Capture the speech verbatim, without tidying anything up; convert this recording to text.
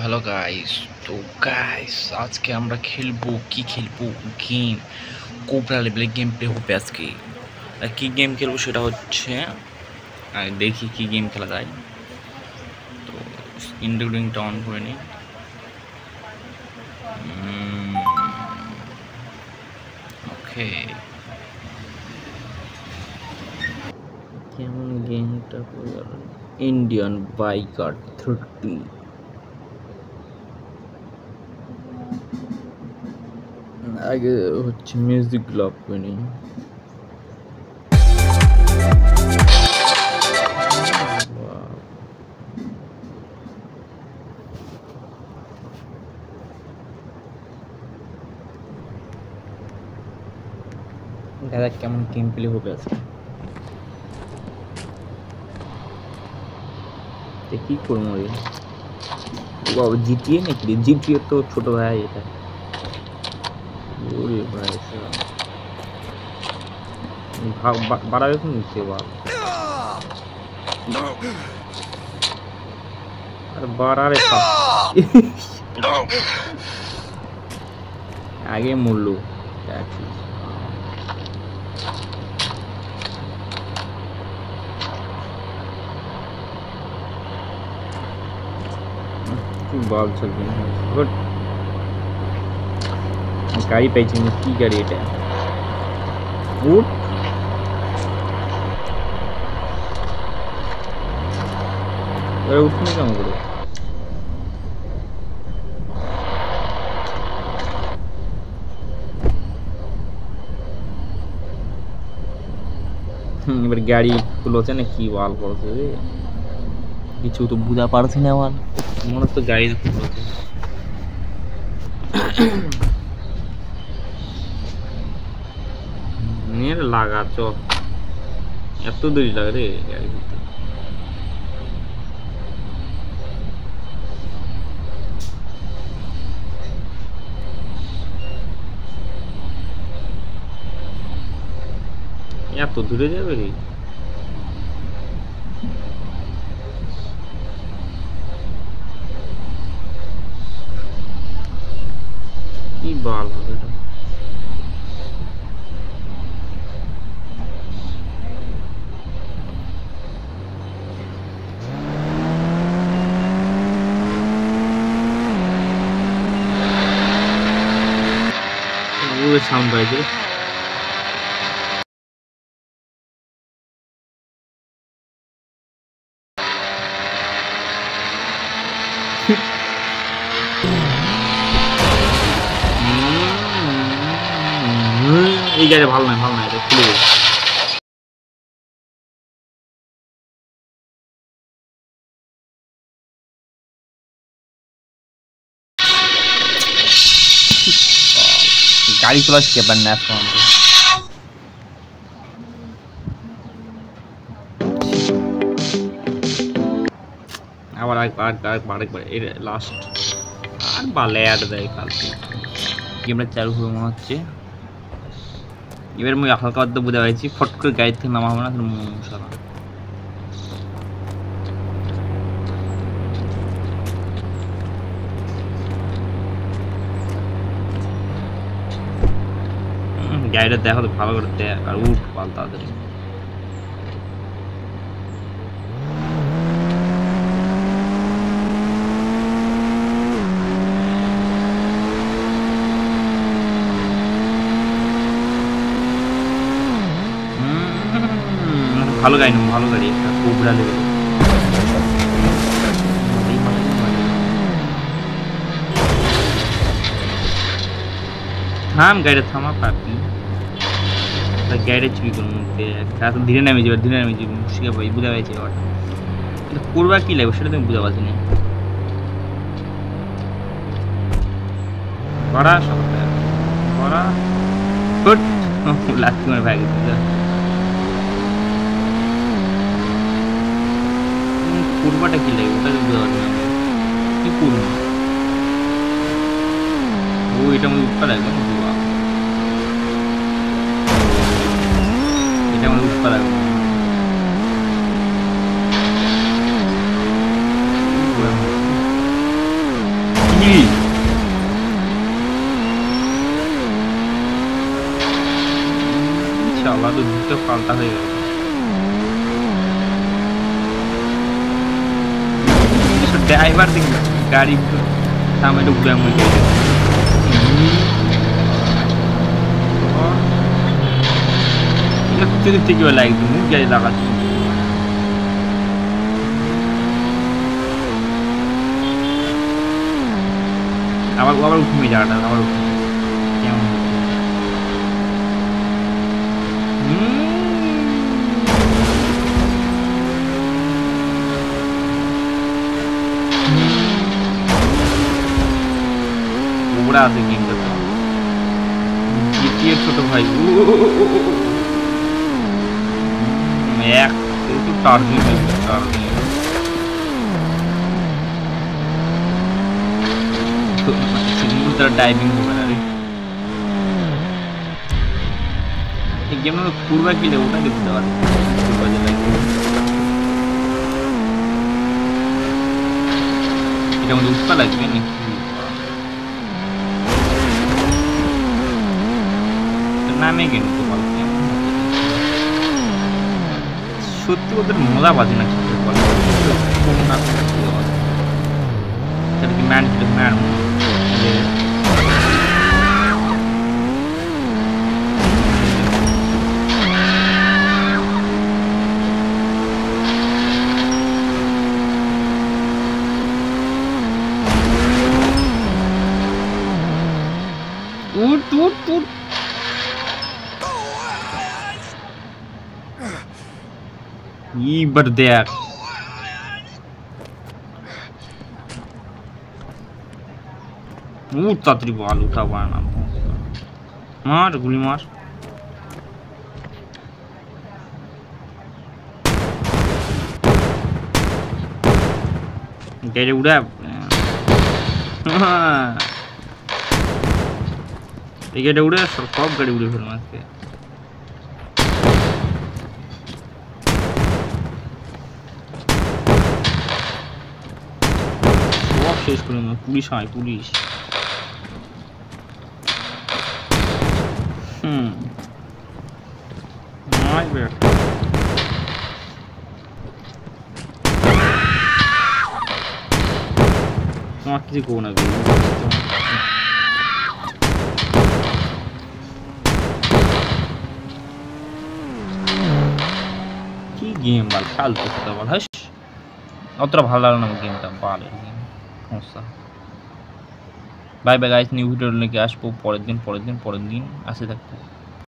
Hello guys. তো guys আজকে আমরা খেলবো কি খেলবো গেম কোবরা লেভেলের গেম প্লে হবে আজকে। আর কি গেম খেলবো সেটা হচ্ছে আগে দেখি কি গেম খেলা যায়। তো স্ক্রিন রেকর্ডিংটা অন করে নিই। ওকে, কেমন গেমটা হয়ে গেল? Indian biker thirty. আগে হচ্ছে মিউজিক লক করে নিই। দাদা কেমন গেম প্লে হবে আজকে, কি করবো রে বাবা? জিটিএ নাকি? জিটিএ তো ছোট ভাই এটা। ওরে ভাই বাড়াবে কোন নিচ্ছে বাবা? আরে বাড়ারে আগে মরলো। বাল চলবে গাড়ি পাইছি না। কি গাড়ি এটা? উঠ উঠুন কেমন করে? হুম এবার গাড়ি খুলছে না কি বাল করছে রে? কিছু তো বুঝা পারছি না আমার। মনে তো গাড়ি খুলছে নিয়ে লাগা চ এত দেরি লাগে রে গাড়ি খুলতে। এত দূরে যাবে রে? কি বাল হবে এটা? সাউন্ড পাইছে এই গাড়ি ভালো নয়, ভালো নয়, এটা খুলে দেবে। গাড়ি চলা শিখে পারেন না এখন। আবার আরেকবার আরেকবার আরেকবার এর লাস্ট আর বালে অ্যাড দেয় ফালতু। গেমটা চালু হয়ে মনে হচ্ছে। এবার আমি হালকা অর্ধ বুঝতে পারছি, ফট করে গাড়ি থেকে নামা হবে না। সারা গাড়িটা দেখো তো ভালো করে দেখ আর উঠ পাল তাড়াতাড়ি। ভালো গাড়ি নেব, ভালো গাড়ি একটা কোবরা লেভেল। থাম গাড়িটা থামা পাবি। গাড়িটা চুরি করুন ধীরে নামে যাবে, ধীরে নামে যাবে শিখে পাই বুঝা পাইছি। আবার করবা কি লাগবে সেটা তুমি বুঝা পাচ্ছি না। বড়া সব বড়া গুড লাস্ট তোমার ভাই করবাটা কি লাগবে ওটা বুঝতে পারছি না। কি করবো ও এটা আমাদের উৎপা লাগবে না, এটা আমাদের উৎপা লাগবে। কি শালা তো দুটো পাল্টা হয়ে গেল ড্রাইভার দিক গাড়ি সামনে ঢুকবে এমন থেকে থেকে লাগবে মুখ গাড়ি লাগাচ্ছি আবার আবার উঠবে যাওয়াটা আবার উঠবে কেমন ওরা আছে গেমটা জিটিএর ছোট ভাই এক একটু টার্গেট টার্গেট তারা ডাইভিং হবে না রে এই গেম পূর্বা কিলে ওটা দেখতে পারে পূর্বা জেলায় এটা আমাদের উৎপা লাগবে নাকি নামে গেল তো সত্যি ওদের মজা বাজে না কি ম্যান ম্যান উঠ উঠ উঠ এইবার দেখ উঠ তাড়াতাড়ি বল উঠা বানা মার গুলি মার গাড়ি উড়া এই গাড়ি উড়ে সব গাড়ি উড়ে ফেললাম আজকে সব শেষ করে না পুলিশ হয় পুলিশ হুম মাই ব্যাড তোমার কিছু কো না কি গেম বল ফালতু কথা বল হাস অতটা ভালো লাগলো না গেমটা বালের গেম সমস্যা bye bye guys new video নিয়ে আসবো পরের দিন পরের দিন পরের দিন আসে থাকবো